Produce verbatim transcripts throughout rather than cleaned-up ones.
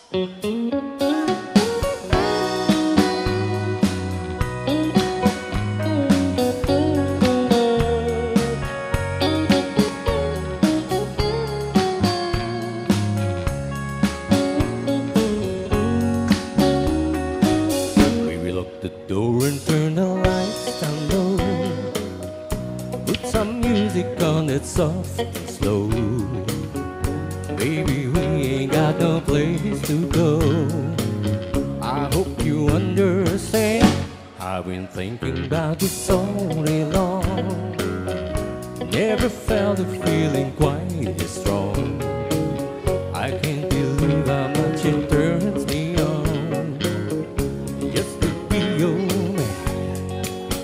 Baby, lock the door and turn the lights down low. Put some music on that's soft and slow. Baby, we ain't got no place to go. I hope you understand. I've been thinking about this all day long. Never felt a feeling quite this strong. I can't believe how much it turns me on just to be your man.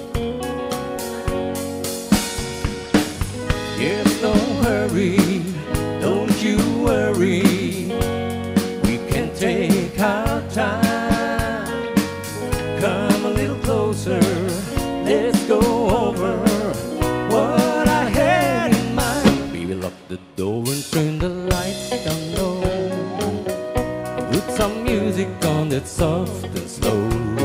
Yes, don't hurry, don't you worry. We can take our time. Come a little closer, let's go over what I had in mind. Baby, lock the door and turn the lights down low. Put some music on that's soft and slow.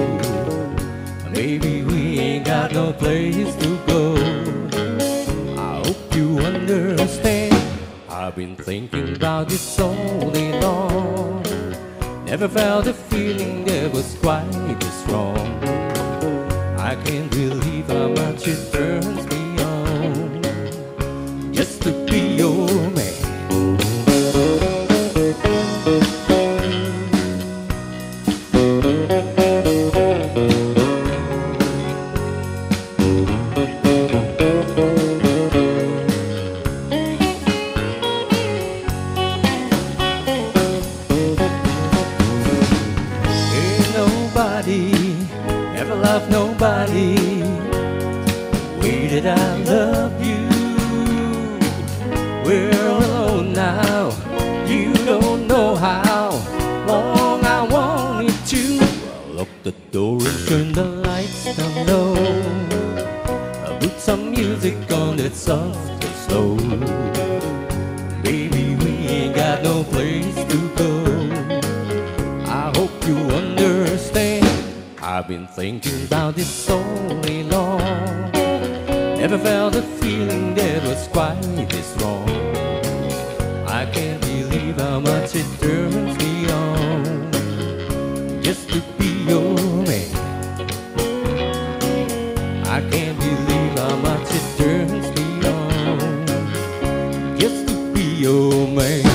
Maybe we ain't got no place to go. I hope you understand. I've been thinking about this all day long. Never felt a feeling that was quite this strong. I can't believe how much it turns me on just to be your man. Never loved nobody the way that I love you. We're alone now. You don't know how long I wanted to. Lock the door and turn the lights down low. Put some music on that's soft and slow. Baby, we ain't got no place to go. I hope you understand. I've been thinking about this all day long. Never felt a feeling that was quite this strong. I can't believe how much it turns me on just to be your man. I can't believe how much it turns me on just to be your man.